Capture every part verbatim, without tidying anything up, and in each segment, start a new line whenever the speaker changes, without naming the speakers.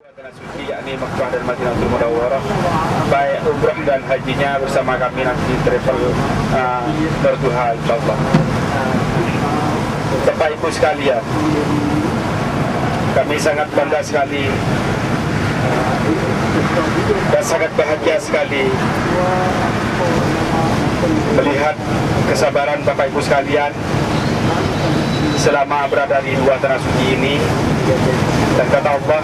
Tanah suci yakni Mekah dan Madinatul Munawwarah, baik umrah dan hajinya bersama kami nanti travel uh, berduha insyaallah. Bapak Ibu sekalian, kami sangat bangga sekali dan sangat bahagia sekali melihat kesabaran Bapak Ibu sekalian selama berada di dua tanah suci ini. Dan kata Allah,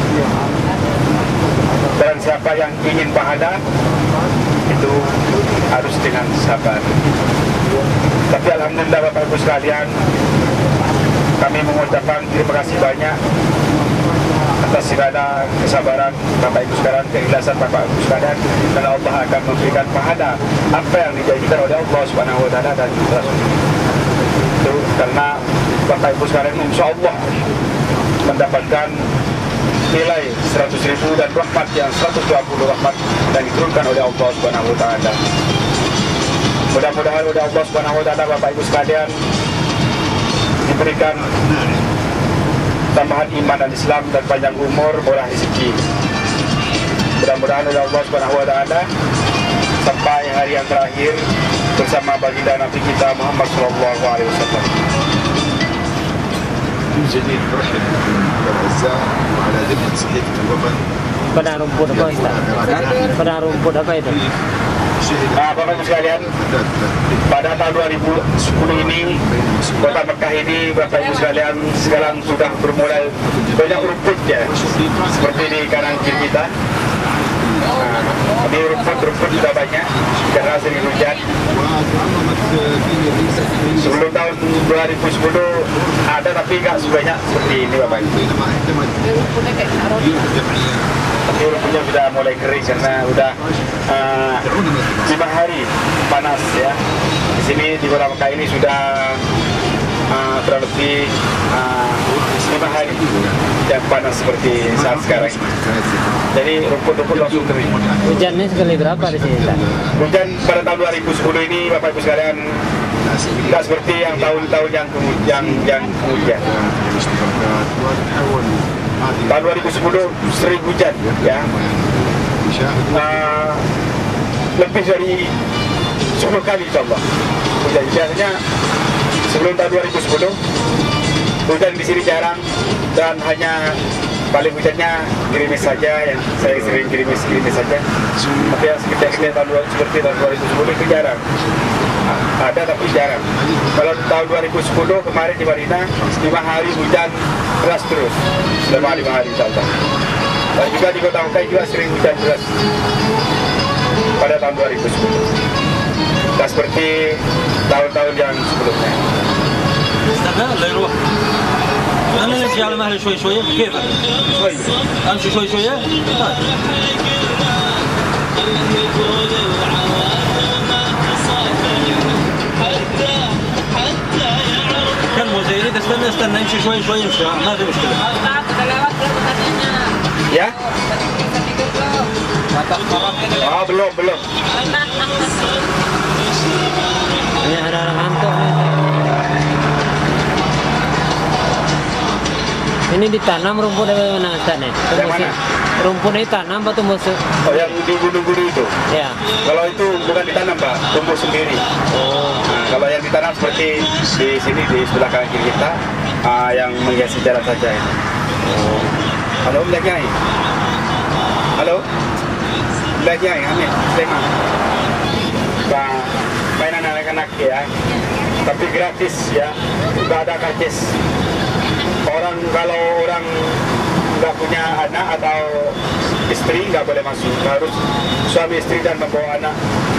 barang siapa yang ingin pahala itu harus dengan sabar. Tapi alhamdulillah Bapak Ibu sekalian, kami mengucapkan terima kasih banyak atas segala kesabaran Bapak Ibu sekalian, keikhlasan Bapak Ibu sekalian, dan Allah akan memberikan pahala apa yang dijanjikan oleh Allah Subhanahu wa taala dan Rasul. Itu karena Bapak Ibu sekalian insyaallah mendapatkan nilai seratus ribu dan rahmat yang seratus dua puluh rahmat yang diturunkan oleh Allah Subhanahu wa taala. Mudah-mudahan oleh Allah Subhanahu wa taala Bapak Ibu sekalian diberikan tambahan iman dan Islam dan panjang umur, murah rezeki. Mudah-mudahan oleh Allah Subhanahu wa taala sampai hari yang terakhir bersama baginda Nabi kita Muhammad sallallahu alaihi wasallam.
جديد برحب بالأعزاء وعلى ذمة صحيفة الوطن.
Padang rumput apa itu? Padang rumput apa itu?
Nah, Bapak Ibu sekalian, pada tahun dua ribu sepuluh ini, kota Mekah ini, Bapak Ibu sekalian, sekarang sudah bermulai banyak rumput ya, seperti di kanan kiri kita. Nah, ini rumput-rumput sudah banyak karena sering hujan. Sebelum tahun dua ribu sepuluh ada, tapi nggak sebanyak seperti ini Bapak Ibu. Tapi rumputnya sudah mulai kering karena sudah uh, lima hari panas ya. Di sini di kota Mekah ini sudah uh, kurang lebih uh, lima hari yang panas seperti saat sekarang. Jadi rumput-rumput langsung kering.
Hujannya sekali berapa di sini?
Hujan pada tahun dua ribu sepuluh ini Bapak Ibu sekalian tidak seperti yang tahun-tahun yang yang yang kemudian. Tahun dua ribu sepuluh sering hujan ya. Uh, lebih dari sepuluh kali insyaallah. Hujan biasanya sebelum tahun dua ribu sepuluh hujan di sini jarang dan hanya paling hujannya gerimis saja, yang saya sering gerimis gerimis saja. Tapi yang sekitar-sekitar tahun dua seperti tahun dua ribu sepuluh itu jarang. Ada tapi jarang. Kalau tahun dua ribu sepuluh kemarin di Madinah lima hari hujan deras terus selama lima hari insyaallah. Dan juga di kota Mekah juga sering hujan deras pada tahun dua ribu sepuluh. Tidak seperti tahun-tahun yang sebelumnya.
استنى لا يروح انا نمشي على مهلي شوي شوي كيف
شوي
امشي شوي شوي طيب كان مو زي اذا استنى استنى يمشي شوي شوي يمشي ما في مشكله
ya? Oh, belum belum.
Ini ada orang ngantuk. Ini ditanam rumput dari mana Ustaz nih?
Yang mana?
Rumputnya ditanam atau tumbuh?
Oh, yang di gunung-gunung itu?
Ya.
Kalau itu bukan ditanam Pak, tumbuh sendiri.
Oh.
Nah, kalau yang ditanam seperti di sini di sebelah kanan kiri kita, uh, yang menghiasi jalan saja ini. Oh. Halo, melihatnya ini? Halo? Melihatnya ini, Amin? Tema. Pak, mainan anak-anak ya, tapi gratis ya, nggak ada karcis. Orang kalau orang nggak punya anak atau istri nggak boleh masuk, harus suami istri dan membawa anak.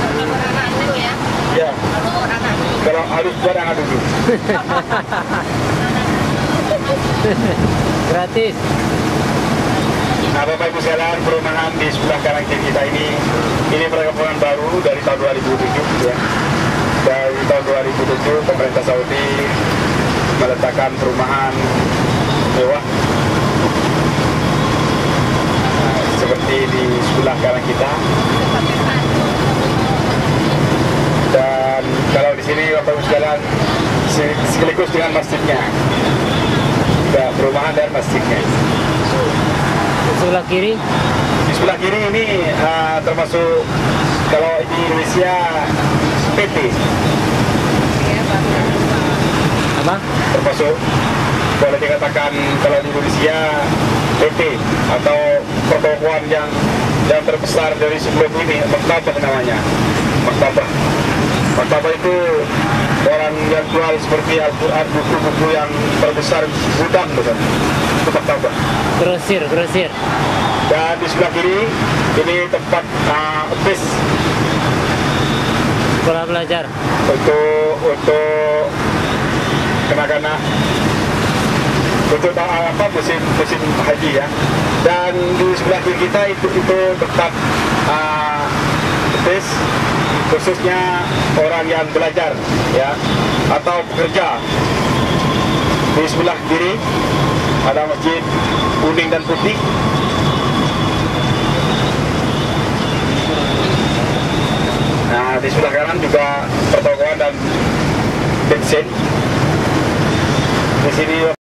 Ya, kalau harus buat anak dulu.
Gratis.
Nah, Bapak Ibu sekalian, perumahan di sebelah kanan kiri kita ini, ini perkembangan baru dari tahun dua ribu tujuh ya. Dari tahun dua ribu tujuh pemerintah Saudi meletakkan perumahan mewah nah, seperti di sebelah kanan kita. Dan kalau di sini Bapak Ibu sekalian sekaligus dengan masjidnya, ada perumahan dan masjidnya.
Sebelah kiri.
Di sebelah kiri ini uh, termasuk kalau di Indonesia P T.
Apa?
Termasuk boleh dikatakan kalau di Indonesia P T atau pertokohan yang yang terbesar dari sebelum ini, maktabah namanya. Maktabah. Maktabah itu orang yang jual seperti Al-Quran, buku-buku yang terbesar gudang, bukan? Itu maktabah.
Grosir, grosir.
Dan di sebelah kiri ini tempat uh, bis
Sekolah belajar.
untuk untuk kanak-kanak untuk uh, apa musim musim haji ya. Dan di sebelah kiri kita itu itu tempat uh, bis khususnya orang yang belajar ya atau pekerja. Di sebelah kiri ada masjid kuning dan putih. Nah, di sebelah kanan juga pertokohan dan bensin. Di sini